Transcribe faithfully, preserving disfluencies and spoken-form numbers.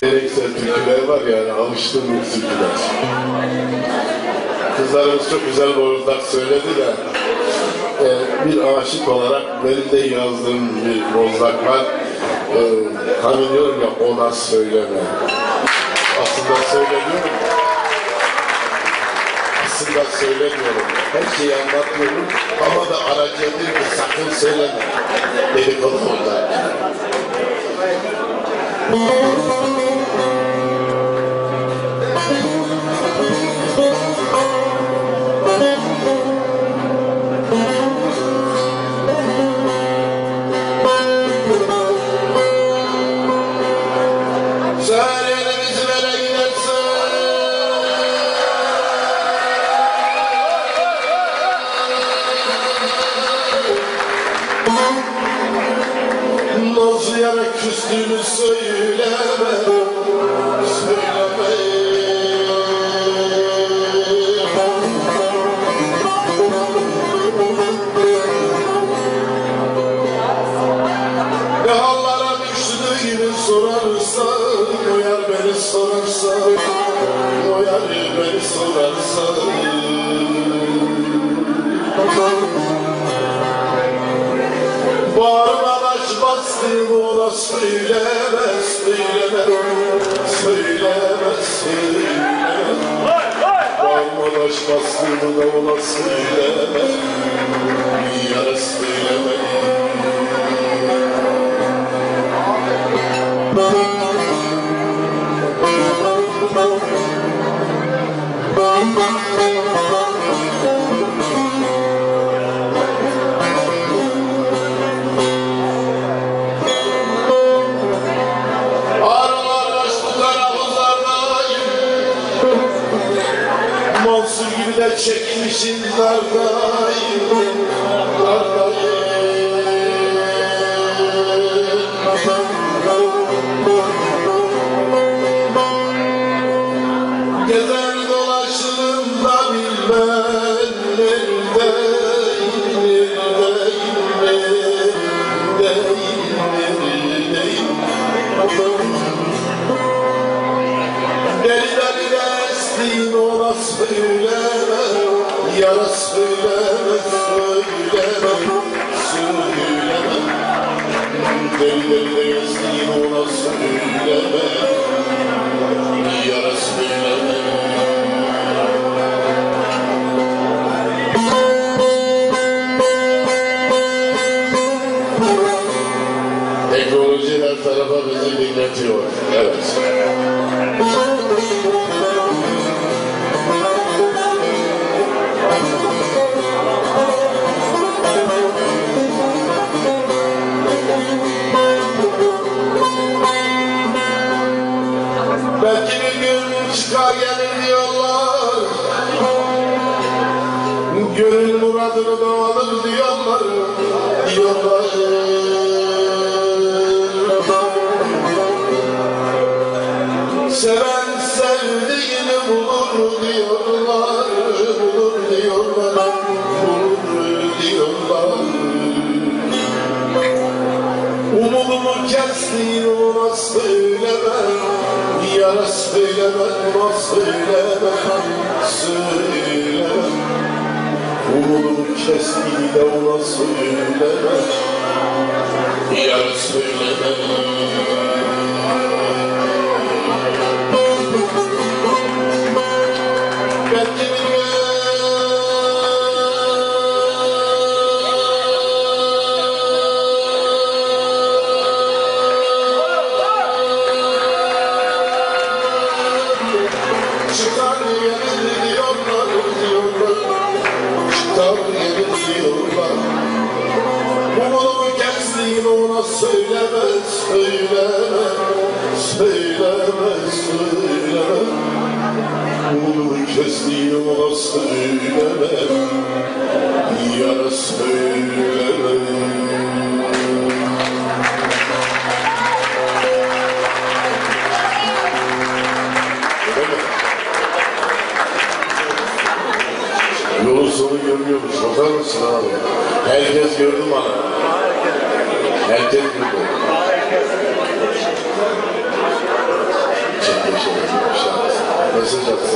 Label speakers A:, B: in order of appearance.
A: Gereksel türküler var yani, alıştığım bir türküler. Kızlarımız çok güzel boğazlar söyledi de e, bir aşık olarak benim de yazdığım bir bozlak var. E, hani diyorum ya, ona söyleme. Aslında söylemiyorum. Aslında söylemiyorum. Her şeyi anlatmıyorum ama da aracı edin ki sakın söyleme. Dedikodu orada. Nazlıyarak küstüğünü söyleme, söyleme. Ne hallara düştüğünü sorarsan, o yar beni sorarsan, o yar beni sorarsan. Bağrıma taş bastığımı ona söyleme, söyleme, söyleme, söyleme. Bağrıma taş bastığımı da ona söyleme, yara söyleme. Mansur gibi de çekmişim dardayım, dardayım. Gezer dolaşırım da bilmem neredeyim, neredeyim, neredeyim, neredeyim. Deli deli destiğin ona söyleme, yara söyleme, söyleme, söyleme. Deli deli destiğin ona söyleme, yara söyleme. Teknoloji her tarafa bizi dinletiyor, evet. Belki bir gün çıkar gelir diyorlar, gönül muradını da alır diyorlar, diyorlar. Seven sevdiğini bulur diyorlar, bulur diyorlar, bulur diyorlar. Umudumu kestiğini ona söyleme, yara söyleme, ona söyleme, söyleme. Umudumu kestiğini ona söyleme, yara söyleme. Çıkar yeni diyorlar, diyorlar. Çıkar yeni diyorlar. Umudumu kestiğini ona söyleme, söyleme, söyleme, söyleme. Umudumu kestiğini ona söyleme, yara söyleme. Yolun sonu görmüyormuş, bakar mısın abi? Herkes gördü mü abi? Herkes gördü. kısacası.